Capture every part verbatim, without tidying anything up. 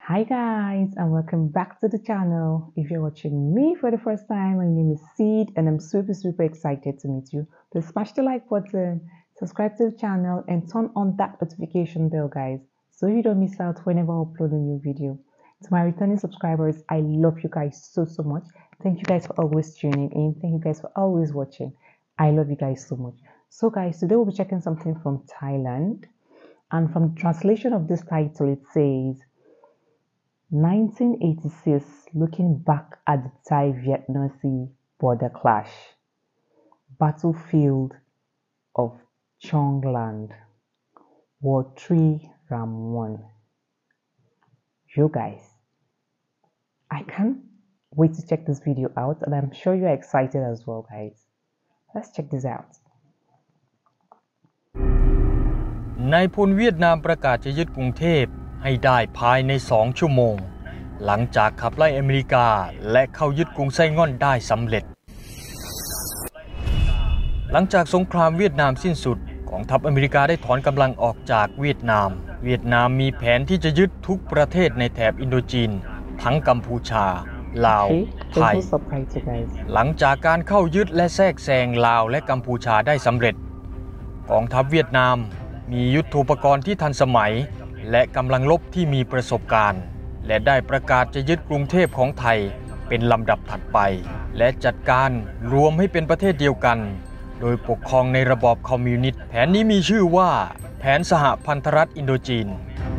Hi guys and welcome back to the channel. If you're watching me for the first time, my name is Seed and I'm super super excited to meet you. Please smash the like button, subscribe to the channel and turn on that notification bell guys so you don't miss out whenever I upload a new video. To my returning subscribers, I love you guys so so much. Thank you guys for always tuning in. Thank you guys for always watching. I love you guys so much. So guys, today we'll be checking something from Thailand, and from the translation of this title it says nineteen eighty-six, looking back at the Thai-Vietnam Sea border clash, battlefield of Chong Land, War three, Ram one. You guys, I can't wait to check this video out and I'm sure you're excited as well guys. Let's check this out. นายพลเวียดนามประกาศจะยึดกรุงเทพให้ได้ภายในสองชั่วโมงหลังจากขับไล่อเมริกาและเข้ายึดกรุงไซง่อนได้สำเร็จหลังจากสงครามเวียดนามสิ้นสุดกองทัพอเมริกาได้ถอนกำลังออกจากเวียดนามเวียดนามมีแผนที่จะยึดทุกประเทศในแถบอินโดจีนทั้งกัมพูชาลาวไทยหลังจากการเข้ายึดและแทรกแซงลาวและกัมพูชาได้สำเร็จกองทัพเวียดนามมียุทโธปกรณ์ที่ทันสมัยและกำลังรบที่มีประสบการณ์และได้ประกาศจะยึดกรุงเทพของไทยเป็นลำดับถัดไปและจัดการรวมให้เป็นประเทศเดียวกันโดยปกครองในระบอบคอมมิวนิสต์แผนนี้มีชื่อว่าแผนสหพันธรัฐอินโดจีน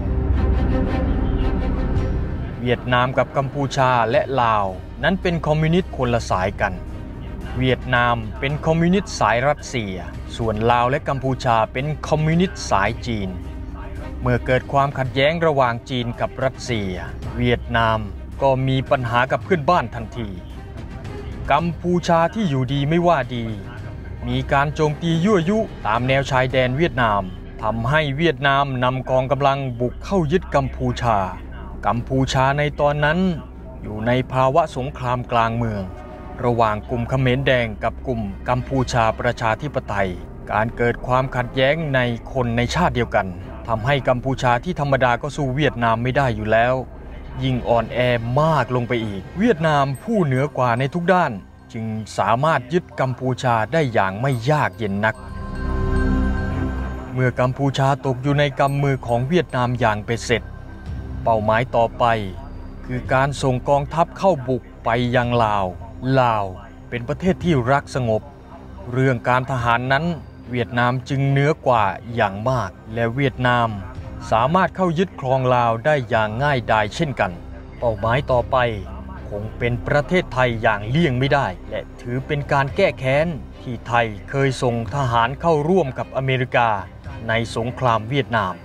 เวียดนามกับกัมพูชาและลาวนั้นเป็นคอมมิวนิสต์คนละสายกันเวียดนามเป็นคอมมิวนิสต์สายรัสเซียส่วนลาวและกัมพูชาเป็นคอมมิวนิสต์สายจีนเมื่อเกิดความขัดแย้งระหว่างจีนกับรัสเซียเวียดนามก็มีปัญหากับเพื่อนบ้านทันทีกัมพูชาที่อยู่ดีไม่ว่าดีมีการโจมตียั่วยุตามแนวชายแดนเวียดนามทำให้เวียดนามนำกองกำลังบุกเข้ายึดกัมพูชากัมพูชาในตอนนั้นอยู่ในภาวะสงครามกลางเมืองระหว่างกลุ่มเขมรแดงกับกลุ่มกัมพูชาประชาธิปไตยการเกิดความขัดแย้งในคนในชาติเดียวกันทำให้กัมพูชาที่ธรรมดาก็สู้เวียดนามไม่ได้อยู่แล้วยิ่งอ่อนแอมากลงไปอีกเวียดนามผู้เหนือกว่าในทุกด้านจึงสามารถยึดกัมพูชาได้อย่างไม่ยากเย็นนักเมื่อกัมพูชาตกอยู่ในกำมือของเวียดนามอย่างเป็นเสร็จเป้าหมายต่อไปคือการส่งกองทัพเข้าบุกไปยังลาวลาวเป็นประเทศที่รักสงบเรื่องการทหารนั้นเวียดนามจึงเหนือกว่าอย่างมากและเวียดนามสามารถเข้ายึดครองลาวได้อย่างง่ายดายเช่นกันเป้าหมายต่อไปคงเป็นประเทศไทยอย่างเลี่ยงไม่ได้และถือเป็นการแก้แค้นที่ไทยเคยส่งทหารเข้าร่วมกับอเมริกาในสงครามเวียดนาม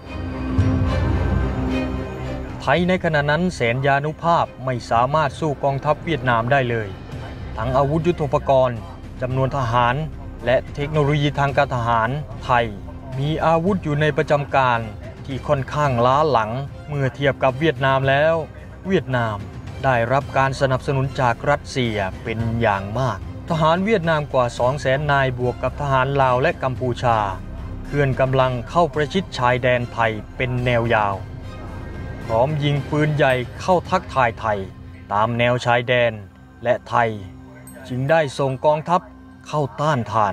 ไทยในขณะนั้นแสนยานุภาพไม่สามารถสู้กองทัพเวียดนามได้เลยทั้งอาวุธยุทโธปกรณ์จำนวนทหารและเทคโนโลยีทางการทหารไทยมีอาวุธอยู่ในประจำการที่ค่อนข้างล้าหลังเมื่อเทียบกับเวียดนามแล้วเวียดนามได้รับการสนับสนุนจากรัสเซียเป็นอย่างมากทหารเวียดนามกว่า สองแสน นายบวกกับทหารลาวและกัมพูชาเคลื่อนกำลังเข้าประชิดชายแดนไทยเป็นแนวยาวพร้อมยิงปืนใหญ่เข้าทักทายไทยตามแนวชายแดนและไทยจึงได้ส่งกองทัพเข้าต้านทาน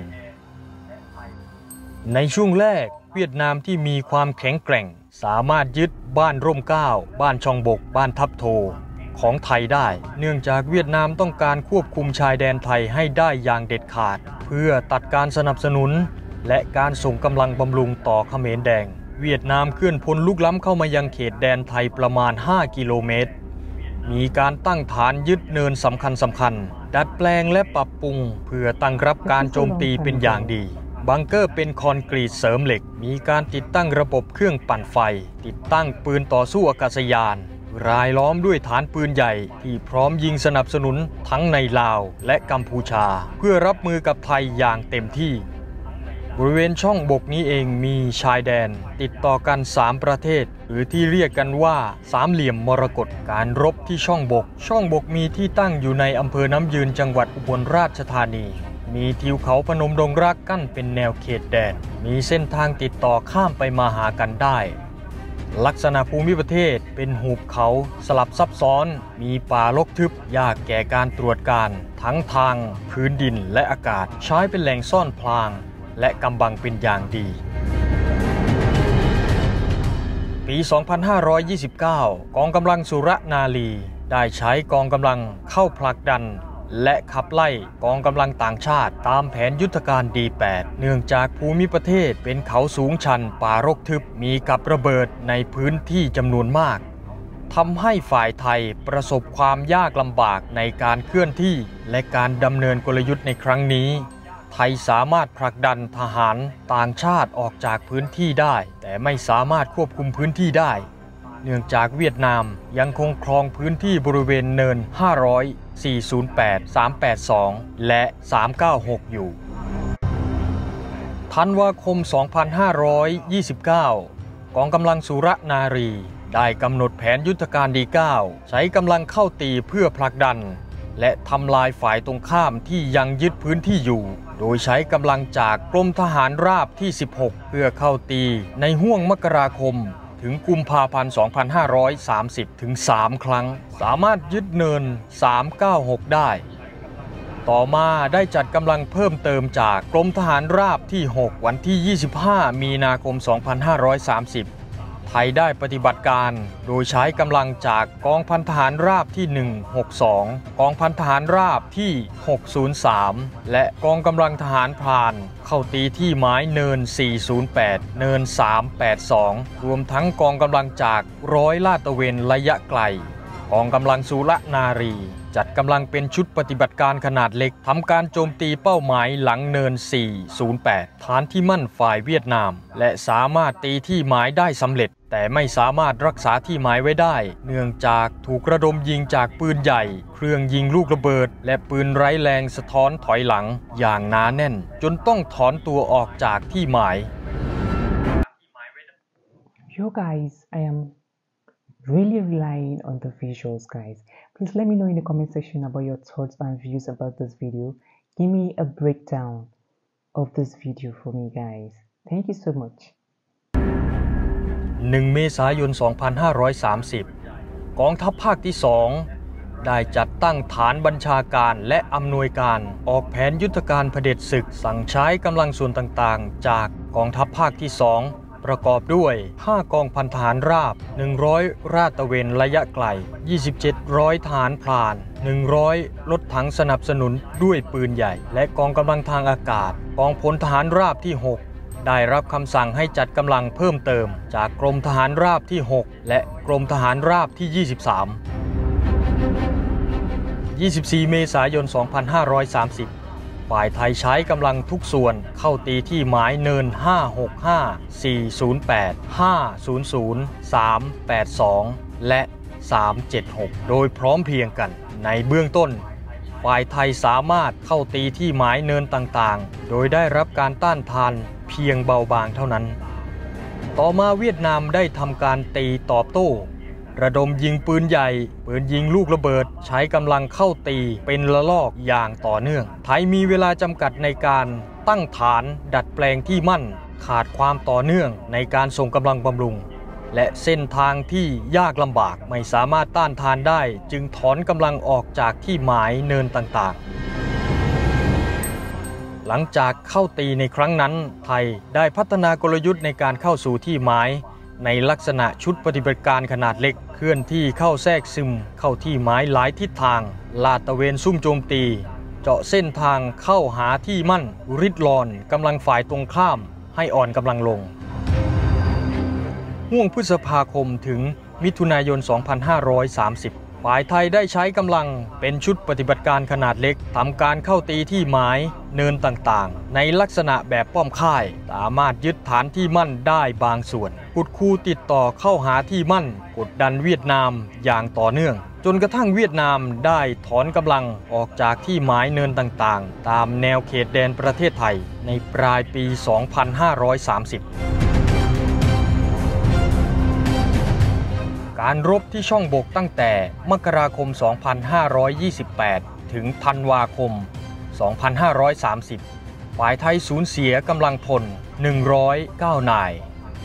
ในช่วงแรกเวียดนามที่มีความแข็งแกร่งสามารถยึดบ้านร่มเกล้าบ้านช่องบกบ้านทับโทของไทยได้เนื่องจากเวียดนามต้องการควบคุมชายแดนไทยให้ได้อย่างเด็ดขาดเพื่อตัดการสนับสนุนและการส่งกำลังบำรุงต่อเขมรแดงเวียดนามเคลื่อนพลลุกล้ำเข้ามายังเขตแดนไทยประมาณห้ากิโลเมตรมีการตั้งฐานยึดเนินสำคัญสำคัญดัดแปลงและปรับปรุงเพื่อตั้งรับการโจมตีเป็นอย่างดีบังเกอร์เป็นคอนกรีตเสริมเหล็กมีการติดตั้งระบบเครื่องปั่นไฟติดตั้งปืนต่อสู้อากาศยานรายล้อมด้วยฐานปืนใหญ่ที่พร้อมยิงสนับสนุนทั้งในลาวและกัมพูชาเพื่อรับมือกับไทยอย่างเต็มที่บริเวณช่องบกนี้เองมีชายแดนติดต่อกันสามประเทศหรือที่เรียกกันว่าสามเหลี่ยมมรกตการรบที่ช่องบกช่องบกมีที่ตั้งอยู่ในอำเภอน้ำยืนจังหวัดอุบลราชธานีมีทิวเขาพนมดงรักกั้นเป็นแนวเขตแดนมีเส้นทางติดต่อข้ามไปมาหากันได้ลักษณะภูมิประเทศเป็นหุบเขาสลับซับซ้อนมีป่ารกทึบยากแก่การตรวจการทั้งทางพื้นดินและอากาศใช้เป็นแหล่งซ่อนพลางและกำบังเป็นอย่างดีปี สองพันห้าร้อยยี่สิบเก้า กองกำลังสุรนารีได้ใช้กองกำลังเข้าผลักดันและขับไล่กองกำลังต่างชาติตามแผนยุทธการ ดี แปด เนื่องจากภูมิประเทศเป็นเขาสูงชันป่ารกทึบมีกับระเบิดในพื้นที่จำนวนมากทำให้ฝ่ายไทยประสบความยากลำบากในการเคลื่อนที่และการดำเนินกลยุทธ์ในครั้งนี้ไทยสามารถผลักดันทหารต่างชาติออกจากพื้นที่ได้แต่ไม่สามารถควบคุมพื้นที่ได้เนื่องจากเวียดนามยังคงครองพื้นที่บริเวณเนินห้าร้อย สี่ศูนย์แปด สามแปดสองและสามเก้าหกอยู่ธันวาคม สองพันห้าร้อยยี่สิบเก้ากองกำลังสุรนารีได้กำหนดแผนยุทธการ ดี เก้า ใช้กำลังเข้าตีเพื่อผลักดันและทำลายฝ่ายตรงข้ามที่ยังยึดพื้นที่อยู่โดยใช้กำลังจากกรมทหารราบที่สิบหกเพื่อเข้าตีในห้วงมกราคมถึงกุมภาพันธ์ สองพันห้าร้อยสามสิบ ถึง สาม ครั้งสามารถยึดเนิน สามเก้าหก ได้ต่อมาได้จัดกำลังเพิ่มเติมจากกรมทหารราบที่หกวันที่ยี่สิบห้ามีนาคม สองพันห้าร้อยสามสิบไทยได้ปฏิบัติการโดยใช้กำลังจากกองพันทหารราบที่หนึ่งหกสองกองพันทหารราบที่หกศูนย์สามและกองกำลังทหารพรานเข้าตีที่หมายเนินสี่ศูนย์แปดเนินสามแปดสองรวมทั้งกองกำลังจากร้อยลาดตระเวนระยะไกลกองกำลังสุรนารีจัดกำลังเป็นชุดปฏิบัติการขนาดเล็กทำการโจมตีเป้าหมายหลังเนินสี่ศูนย์แปดฐานที่มั่นฝ่ายเวียดนามและสามารถตีที่หมายได้สำเร็จแต่ไม่สามารถรักษาที่หมายไว้ได้เนื่องจากถูกระดมยิงจากปืนใหญ่เครื่องยิงลูกระเบิดและปืนไร้แรงสะท้อนถอยหลังอย่างหนาแน่นจนต้องถอนตัวออกจากที่หมาย Yo guys, I am really relying on the visuals guys. Please let me know in the comment section about your thoughts and views about this video. Give me a breakdown of this video for me guys. Thank you so much. หนึ่ง เมษายน สองพันห้าร้อยสามสิบ กองทัพภาคที่ สอง ได้จัดตั้งฐานบัญชาการและอำนวยการออกแผนยุทธการเผด็จศึกสั่งใช้กำลังส่วนต่างๆจากกองทัพภาคที่ สอง ประกอบด้วยห้ากองพันทหารราบหนึ่งร้อยราดตระเวนระยะไกลยี่สิบเจ็ดร้อยทหารพรานหนึ่งร้อยรถถังสนับสนุนด้วยปืนใหญ่และกองกำลังทางอากาศกองพลทหารราบที่หกได้รับคำสั่งให้จัดกำลังเพิ่มเติมจากกรมทหารราบที่หกและกรมทหารราบที่ยี่สิบสาม ยี่สิบสี่ เมษายน สองพันห้าร้อยสามสิบฝ่ายไทยใช้กำลังทุกส่วนเข้าตีที่หมายเนินห้าหกห้า สี่ศูนย์แปด ห้าศูนย์ศูนย์ สามแปดสองและสามเจ็ดหกโดยพร้อมเพรียงกันในเบื้องต้นฝ่ายไทยสามารถเข้าตีที่หมายเนินต่างๆโดยได้รับการต้านทานเพียงเบาบางเท่านั้นต่อมาเวียดนามได้ทำการตีตอบโต้ระดมยิงปืนใหญ่ปืนยิงลูกระเบิดใช้กำลังเข้าตีเป็นระลอกอย่างต่อเนื่องไทยมีเวลาจำกัดในการตั้งฐานดัดแปลงที่มั่นขาดความต่อเนื่องในการส่งกำลังบำรุงและเส้นทางที่ยากลำบากไม่สามารถต้านทานได้จึงถอนกำลังออกจากที่หมายเนินต่างๆหลังจากเข้าตีในครั้งนั้นไทยได้พัฒนากลยุทธ์ในการเข้าสู่ที่หมายในลักษณะชุดปฏิบัติการขนาดเล็กเคลื่อนที่เข้าแทรกซึมเข้าที่หมายหลายทิศทางลาดตระเวนซุ่มโจมตีเจาะเส้นทางเข้าหาที่มั่นริดรอนกำลังฝ่ายตรงข้ามให้อ่อนกำลังลงห่วงพฤษภาคมถึงมิถุนายน สองพันห้าร้อยสามสิบฝ่ายไทยได้ใช้กำลังเป็นชุดปฏิบัติการขนาดเล็กทำการเข้าตีที่หมายเนินต่างๆในลักษณะแบบป้อมค่ายสามารถยึดฐานที่มั่นได้บางส่วนขุดคูติดต่อเข้าหาที่มั่นกดดันเวียดนามอย่างต่อเนื่องจนกระทั่งเวียดนามได้ถอนกำลังออกจากที่หมายเนินต่างๆตามแนวเขตแดนประเทศไทยในปลายปี สองพันห้าร้อยสามสิบการรบที่ช่องบกตั้งแต่มกราคม สองพันห้าร้อยยี่สิบแปด ถึงธันวาคม สองพันห้าร้อยสามสิบ ฝ่ายไทยสูญเสียกำลังพล หนึ่งร้อยเก้า นาย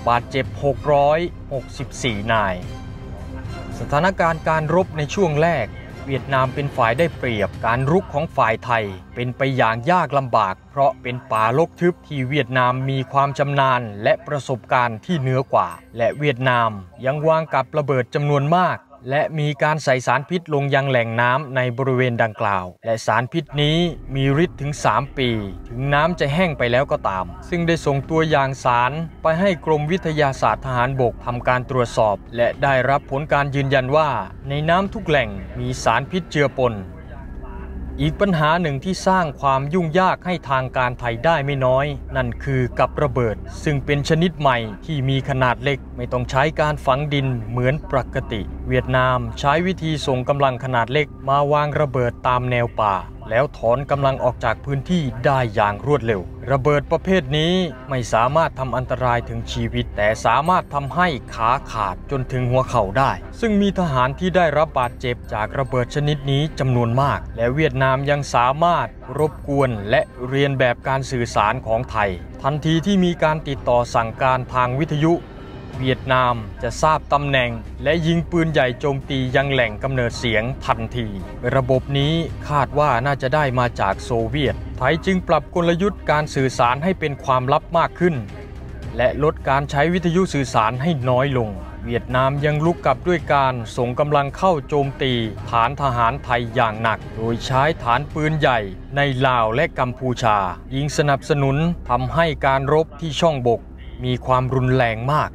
บาดเจ็บหกร้อยหกสิบสี่นายสถานการณ์การรบในช่วงแรกเวียดนามเป็นฝ่ายได้เปรียบการรุกของฝ่ายไทยเป็นไปอย่างยากลำบากเพราะเป็นป่ารกทึบที่เวียดนามมีความชำนาญและประสบการณ์ที่เหนือกว่าและเวียดนามยังวางกับระเบิดจำนวนมากและมีการใส่สารพิษลงยังแหล่งน้ำในบริเวณดังกล่าวและสารพิษนี้มีฤทธิ์ถึงสามปีถึงน้ำจะแห้งไปแล้วก็ตามซึ่งได้ส่งตัวอย่างสารไปให้กรมวิทยาศาสตร์ทหารบกทำการตรวจสอบและได้รับผลการยืนยันว่าในน้ำทุกแหล่งมีสารพิษเจือปนอีกปัญหาหนึ่งที่สร้างความยุ่งยากให้ทางการไทยได้ไม่น้อยนั่นคือกับระเบิดซึ่งเป็นชนิดใหม่ที่มีขนาดเล็กไม่ต้องใช้การฝังดินเหมือนปกติเวียดนามใช้วิธีส่งกำลังขนาดเล็กมาวางระเบิดตามแนวป่าแล้วถอนกำลังออกจากพื้นที่ได้อย่างรวดเร็วระเบิดประเภทนี้ไม่สามารถทำอันตรายถึงชีวิตแต่สามารถทำให้ขาขาดจนถึงหัวเข่าได้ซึ่งมีทหารที่ได้รับบาดเจ็บจากระเบิดชนิดนี้จำนวนมากและเวียดนามยังสามารถรบกวนและเรียนแบบการสื่อสารของไทยทันทีที่มีการติดต่อสั่งการทางวิทยุเวียดนามจะทราบตำแหน่งและยิงปืนใหญ่โจมตียังแหล่งกำเนิดเสียงทันทีระบบนี้คาดว่าน่าจะได้มาจากโซเวียตไทยจึงปรับกลยุทธ์การสื่อสารให้เป็นความลับมากขึ้นและลดการใช้วิทยุสื่อสารให้น้อยลงเวียดนามยังลุกกลับด้วยการส่งกำลังเข้าโจมตีฐานทหารไทยอย่างหนักโดยใช้ฐานปืนใหญ่ในลาวและกัมพูชายิงสนับสนุนทำให้การรบที่ช่องบกมีความรุนแรงมาก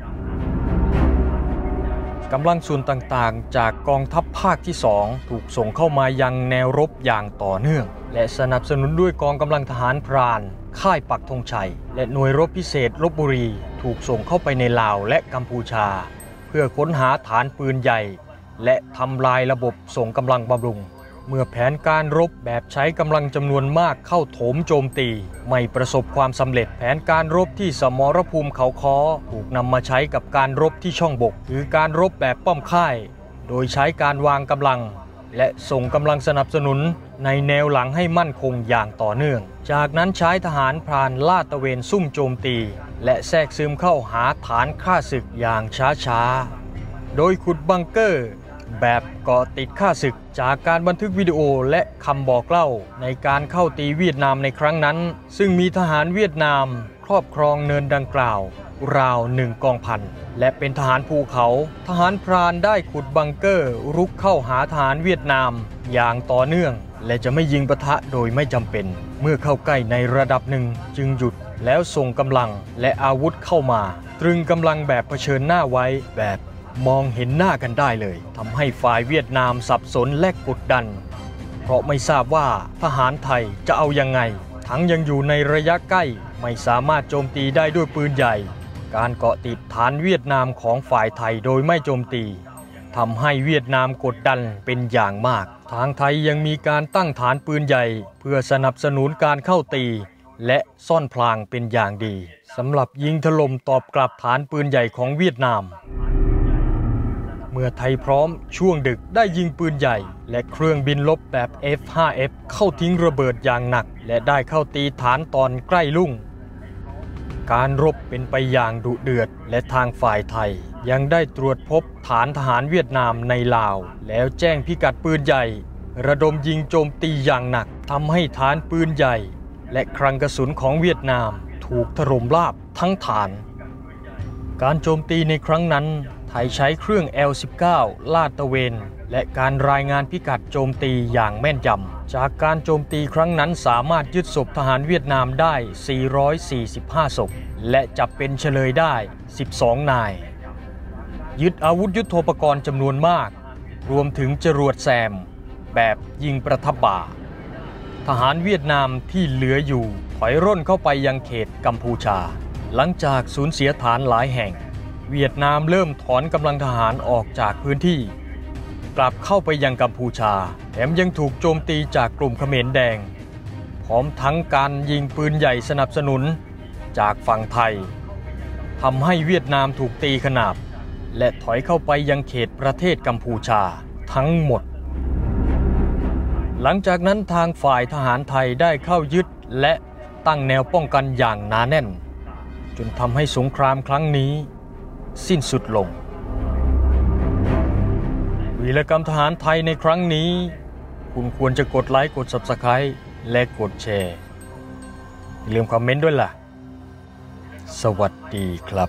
กำลังส่วนต่างๆจากกองทัพภาคที่สองถูกส่งเข้ามายังแนวรบอย่างต่อเนื่องและสนับสนุนด้วยกองกำลังทหารพรานค่ายปักธงชัยและหน่วยรบพิเศษลพบุรีถูกส่งเข้าไปในลาวและกัมพูชาเพื่อค้นหาฐานปืนใหญ่และทำลายระบบส่งกำลังบำรุงเมื่อแผนการรบแบบใช้กำลังจำนวนมากเข้าโถมโจมตีไม่ประสบความสำเร็จแผนการรบที่สมรภูมิเขาค้อถูกนำมาใช้กับการรบที่ช่องบกคือการรบแบบป้อมค่ายโดยใช้การวางกำลังและส่งกำลังสนับสนุนในแนวหลังให้มั่นคงอย่างต่อเนื่องจากนั้นใช้ทหารพรานลาดตระเวนซุ่มโจมตีและแทรกซึมเข้าหาฐานข้าศึกอย่างช้าๆโดยขุดบังเกอร์แบบเกาะติดข้าศึกจากการบันทึกวิดีโอและคำบอกเล่าในการเข้าตีเวียดนามในครั้งนั้นซึ่งมีทหารเวียดนามครอบครองเนินดังกล่าวราวหนึ่งกองพันและเป็นทหารภูเขาทหารพรานได้ขุดบังเกอร์รุกเข้าหาทหารเวียดนามอย่างต่อเนื่องและจะไม่ยิงปะทะโดยไม่จำเป็นเมื่อเข้าใกล้ในระดับหนึ่งจึงหยุดแล้วส่งกำลังและอาวุธเข้ามาตรึงกำลังแบบเผชิญหน้าไว้แบบมองเห็นหน้ากันได้เลยทำให้ฝ่ายเวียดนามสับสนและกดดันเพราะไม่ทราบว่าทหารไทยจะเอายังไงทั้งยังอยู่ในระยะใกล้ไม่สามารถโจมตีได้ด้วยปืนใหญ่การเกาะติดฐานเวียดนามของฝ่ายไทยโดยไม่โจมตีทำให้เวียดนามกดดันเป็นอย่างมากทางไทยยังมีการตั้งฐานปืนใหญ่เพื่อสนับสนุนการเข้าตีและซ่อนพลางเป็นอย่างดีสำหรับยิงถล่มตอบกลับฐานปืนใหญ่ของเวียดนามเมื่อไทยพร้อมช่วงดึกได้ยิงปืนใหญ่และเครื่องบินรบแบบ เอฟ ห้า เอฟ เข้าทิ้งระเบิดอย่างหนักและได้เข้าตีฐานตอนใกล้รุ่งการรบเป็นไปอย่างดุเดือดและทางฝ่ายไทยยังได้ตรวจพบฐานทหารเวียดนามในลาวแล้วแจ้งพิกัดปืนใหญ่ระดมยิงโจมตีอย่างหนักทำให้ฐานปืนใหญ่และคลังกระสุนของเวียดนามถูกถล่มราบทั้งฐานการโจมตีในครั้งนั้นไทยใช้เครื่อง แอล สิบเก้า ลาดตระเวนและการรายงานพิกัดโจมตีอย่างแม่นยำจากการโจมตีครั้งนั้นสามารถยึดศพทหารเวียดนามได้สี่ร้อยสี่สิบห้าศพและจับเป็นเฉลยได้สิบสองนายยึดอาวุธยุทโธปกรณ์จำนวนมากรวมถึงจรวดแซมแบบยิงประทับบ่าทหารเวียดนามที่เหลืออยู่ถอยร่นเข้าไปยังเขตกัมพูชาหลังจากสูญเสียฐานหลายแห่งเวียดนามเริ่มถอนกำลังทหารออกจากพื้นที่กลับเข้าไปยังกัมพูชาแถมยังถูกโจมตีจากกลุ่มเขมรแดงพร้อมทั้งการยิงปืนใหญ่สนับสนุนจากฝั่งไทยทำให้เวียดนามถูกตีขนาบและถอยเข้าไปยังเขตประเทศกัมพูชาทั้งหมดหลังจากนั้นทางฝ่ายทหารไทยได้เข้ายึดและตั้งแนวป้องกันอย่างหนาแน่นจนทำให้สงครามครั้งนี้สิ้นสุดลงวีรกรรมทหารไทยในครั้งนี้คุณควรจะกดไลค์กด ซับสไครบ์ และกดแชร์อย่าลืมคอมเมนต์ด้วยล่ะสวัสดีครับ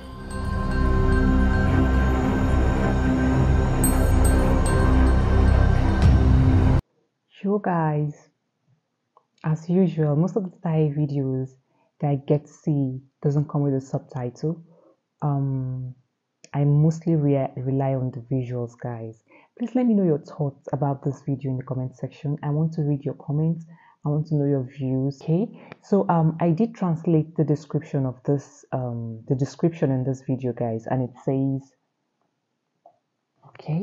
So guys, as usual, most of the Thai videos that I get to see doesn't come with a subtitle. Um, I mostly re rely on the visuals, guys. Please let me know your thoughts about this video in the comment section. I want to read your comments. I want to know your views. Okay, so um, I did translate the description of this, um, the description in this video, guys, and it says, okay.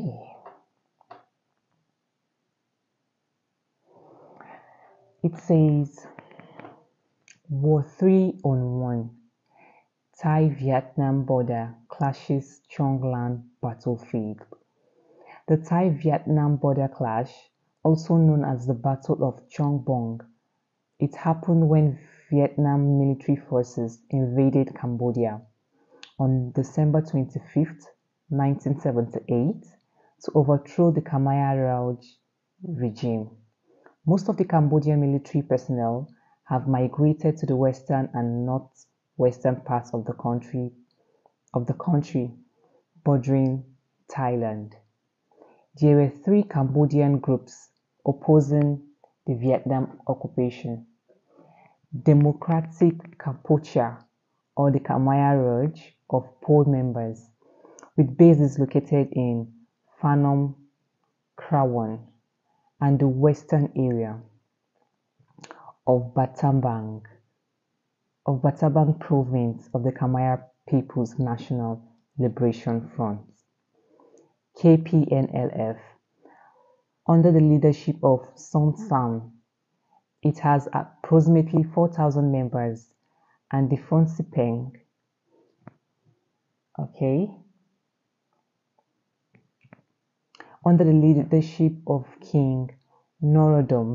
It says, War three on one. Thai-Vietnam border clashes Chonglan battlefield. The Thai-Vietnam border clash, also known as the Battle of Chong Bong, it happened when Vietnam military forces invaded Cambodia on December twenty-fifth, nineteen seventy-eight, to overthrow the Khmer Rouge regime. Most of the Cambodian military personnel have migrated to the western and northwestern parts of the country, of the country bordering Thailand. There were three Cambodian groups opposing the Vietnam occupation: Democratic Kampuchea, or the Khmer Rouge, of Pol members, with bases located in Phnom Krawan and the western area of Battambang, of Battambang province of the Khmer People's National Liberation Front, K P N L F, under the leadership of Son Sann. It has approximately four thousand members, and the Phon Sipeng, okay, under the leadership of King Norodom.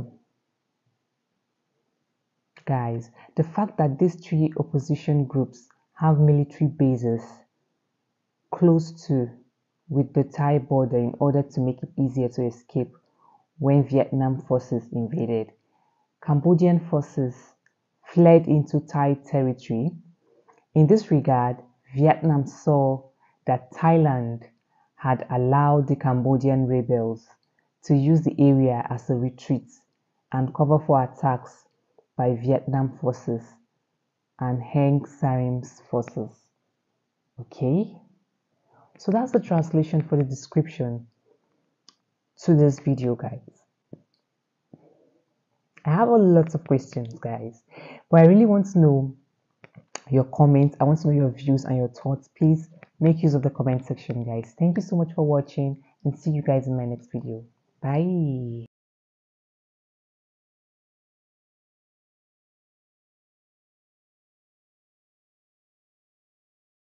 Guys, the fact that these three opposition groups have military bases close to with the Thai border in order to make it easier to escape when Vietnam forces invaded. Cambodian forces fled into Thai territory. In this regard, Vietnam saw that Thailand had allowed the Cambodian rebels to use the area as a retreat and cover for attacks by Vietnam forces and Heng Sarim's forces. Okay, so that's the translation for the description to this video, guys. I have a lot of questions, guys, but I really want to know your comments. I want to know your views and your thoughts. Please make use of the comment section, guys. Thank you so much for watching, and see you guys in my next video. Bye.